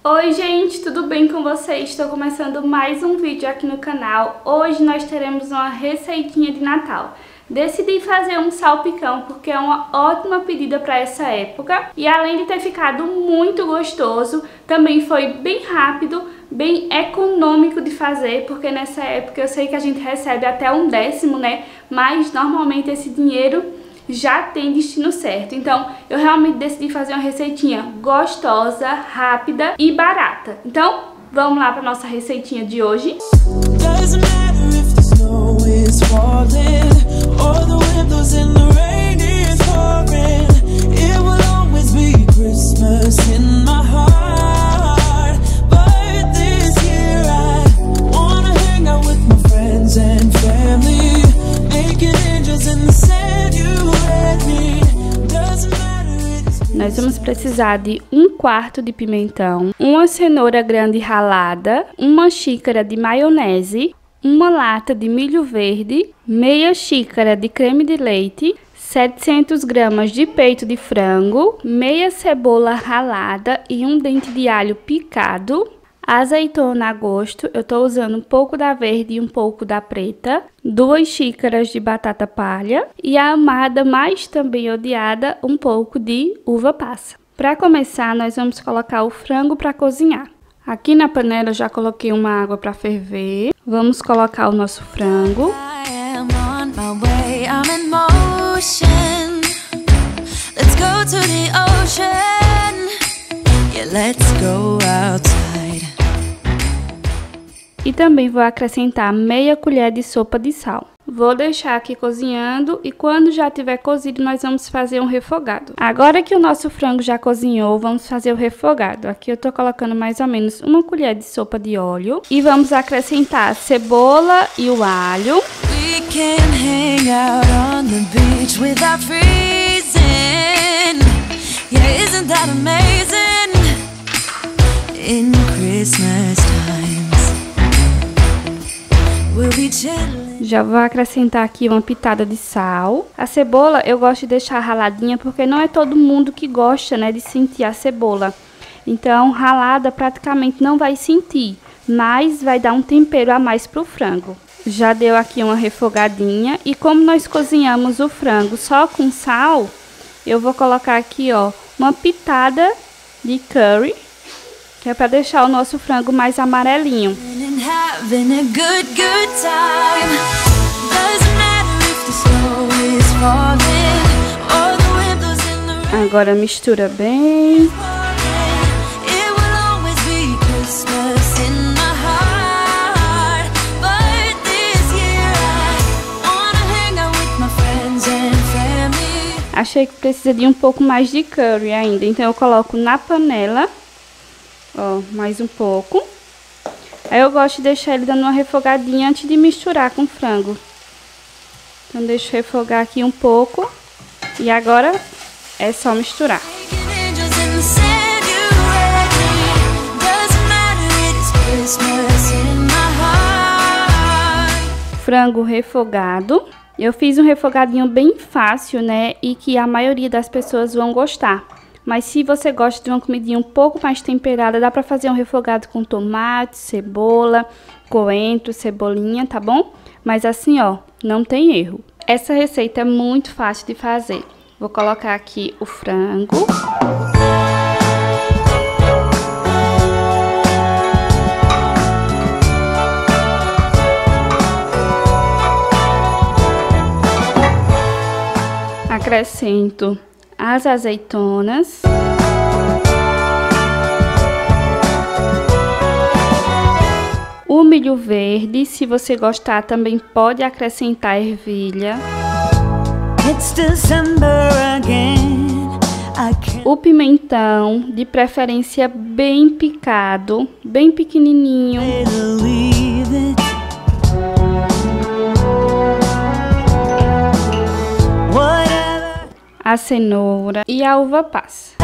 Oi gente, tudo bem com vocês? Estou começando mais um vídeo aqui no canal. Hoje nós teremos uma receitinha de Natal. Decidi fazer um salpicão porque é uma ótima pedida para essa época. E além de ter ficado muito gostoso, também foi bem rápido, bem econômico de fazer, porque nessa época eu sei que a gente recebe até um décimo, né? Mas normalmente esse dinheiro já tem destino certo. Então eu realmente decidi fazer uma receitinha gostosa, rápida e barata. Então vamos lá para nossa receitinha de hoje. Nós vamos precisar de 1/4 de pimentão, uma cenoura grande ralada, uma xícara de maionese, uma lata de milho verde, meia xícara de creme de leite, 700 gramas de peito de frango, meia cebola ralada e um dente de alho picado, azeitona a gosto, eu tô usando um pouco da verde e um pouco da preta, 2 xícaras de batata palha e a amada, mas também odiada, um pouco de uva passa. Para começar, nós vamos colocar o frango para cozinhar. Aqui na panela eu já coloquei uma água para ferver. Vamos colocar o nosso frango. E também vou acrescentar meia colher de sopa de sal. Vou deixar aqui cozinhando e quando já tiver cozido nós vamos fazer um refogado. Agora que o nosso frango já cozinhou, vamos fazer o refogado. Aqui eu tô colocando mais ou menos uma colher de sopa de óleo e vamos acrescentar a cebola e o alho. Já vou acrescentar aqui uma pitada de sal. A cebola eu gosto de deixar raladinha porque não é todo mundo que gosta, né, de sentir a cebola. Então ralada praticamente não vai sentir, mas vai dar um tempero a mais pro frango. Já deu aqui uma refogadinha e como nós cozinhamos o frango só com sal, eu vou colocar aqui, ó, uma pitada de curry, que é para deixar o nosso frango mais amarelinho. Agora mistura bem. Achei que precisa de um pouco mais de curry ainda, então eu coloco na panela. Ó, mais um pouco. Aí eu gosto de deixar ele dando uma refogadinha antes de misturar com o frango. Então deixo refogar aqui um pouco. E agora é só misturar. Frango refogado. Eu fiz um refogadinho bem fácil, né? E que a maioria das pessoas vão gostar. Mas se você gosta de uma comidinha um pouco mais temperada, dá pra fazer um refogado com tomate, cebola, coentro, cebolinha, tá bom? Mas assim, ó, não tem erro. Essa receita é muito fácil de fazer. Vou colocar aqui o frango. Acrescento as azeitonas. O milho verde, se você gostar, também pode acrescentar ervilha. O pimentão, de preferência bem picado, bem pequenininho. A cenoura e a uva passa.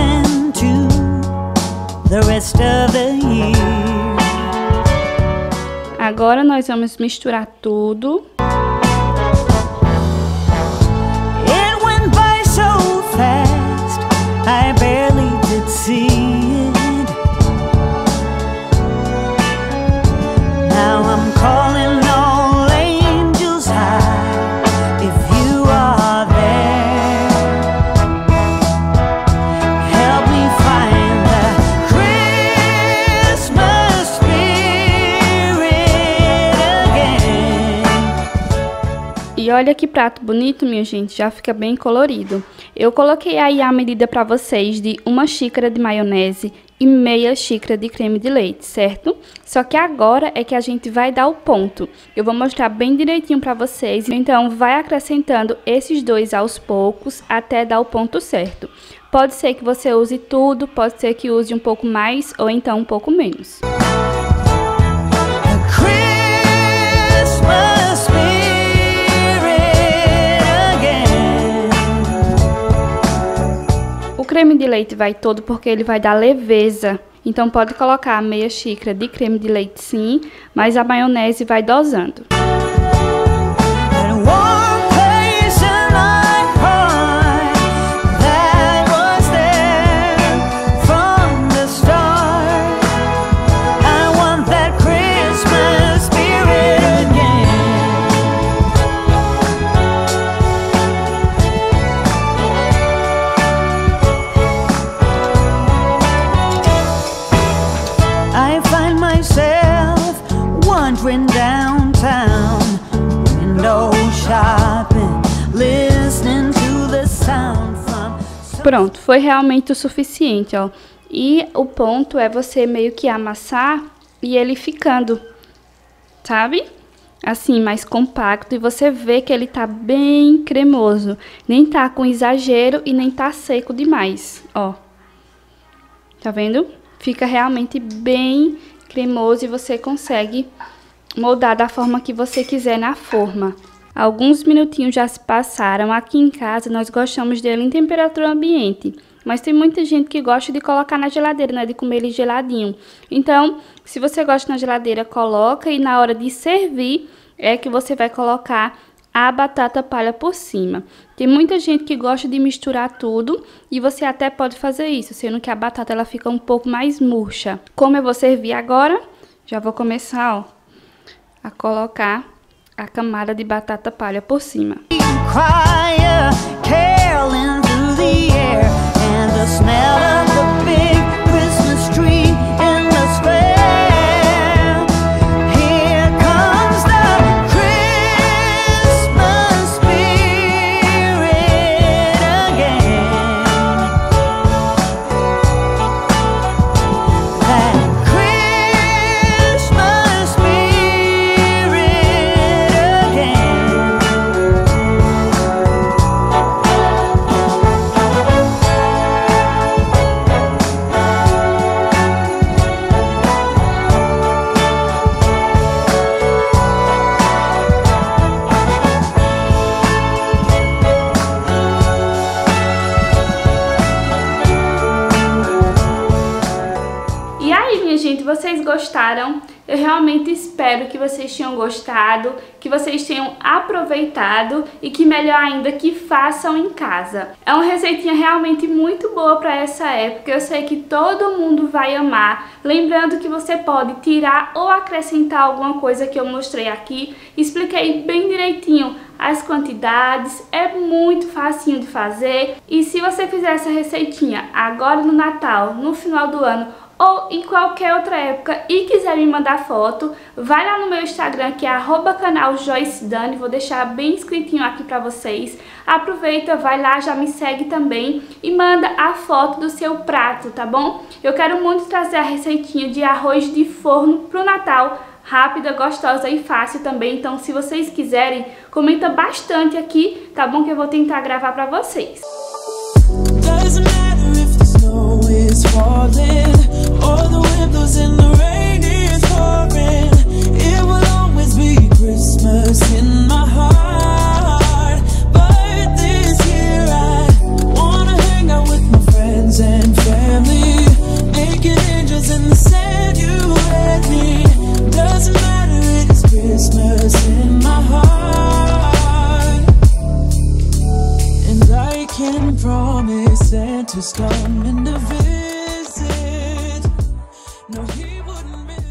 Agora nós vamos misturar tudo. I barely did see it. olha que prato bonito, minha gente, já fica bem colorido. Eu coloquei aí a medida para vocês de 1 xícara de maionese e meia xícara de creme de leite, certo? Só que agora é que a gente vai dar o ponto. Eu vou mostrar bem direitinho para vocês, então vai acrescentando esses dois aos poucos até dar o ponto certo. Pode ser que você use tudo, pode ser que use um pouco mais ou então um pouco menos. O creme de leite vai todo porque ele vai dar leveza. Então pode colocar meia xícara de creme de leite sim, mas a maionese vai dosando. Downtown, window shopping, listening to the sound from... Pronto, foi realmente o suficiente, ó. E o ponto é você meio que amassar e ele ficando, sabe? Assim, mais compacto, e você vê que ele tá bem cremoso. Nem tá com exagero e nem tá seco demais, ó. Tá vendo? Fica realmente bem cremoso e você consegue moldar da forma que você quiser na forma. Alguns minutinhos já se passaram. Aqui em casa nós gostamos dele em temperatura ambiente, mas tem muita gente que gosta de colocar na geladeira, né, de comer ele geladinho. Então, se você gosta na geladeira, coloca, e na hora de servir é que você vai colocar a batata palha por cima. Tem muita gente que gosta de misturar tudo e você até pode fazer isso, sendo que a batata ela fica um pouco mais murcha. Como eu vou servir agora, já vou começar, ó, a colocar a camada de batata palha por cima. Gente, vocês gostaram? Eu realmente espero que vocês tenham gostado, que vocês tenham aproveitado e que melhor ainda que façam em casa. É uma receitinha realmente muito boa para essa época, eu sei que todo mundo vai amar. Lembrando que você pode tirar ou acrescentar alguma coisa que eu mostrei aqui, expliquei bem direitinho as quantidades, é muito facinho de fazer. E se você fizer essa receitinha agora no Natal, no final do ano ou em qualquer outra época e quiser me mandar foto, vai lá no meu Instagram, que é @canalJoyceDani, vou deixar bem escritinho aqui pra vocês. Aproveita, vai lá, já me segue também e manda a foto do seu prato, tá bom? Eu quero muito trazer a receitinha de arroz de forno pro Natal, rápida, gostosa e fácil também, então se vocês quiserem, comenta bastante aqui, tá bom? Que eu vou tentar gravar pra vocês. Or the wind blows and the rain is pouring, it will always be Christmas in my heart. But this year I wanna hang out with my friends and family, making angels in the sand, you and me. Doesn't matter, it is Christmas in my heart. And I can promise Santa's coming to visit. No, he wouldn't miss.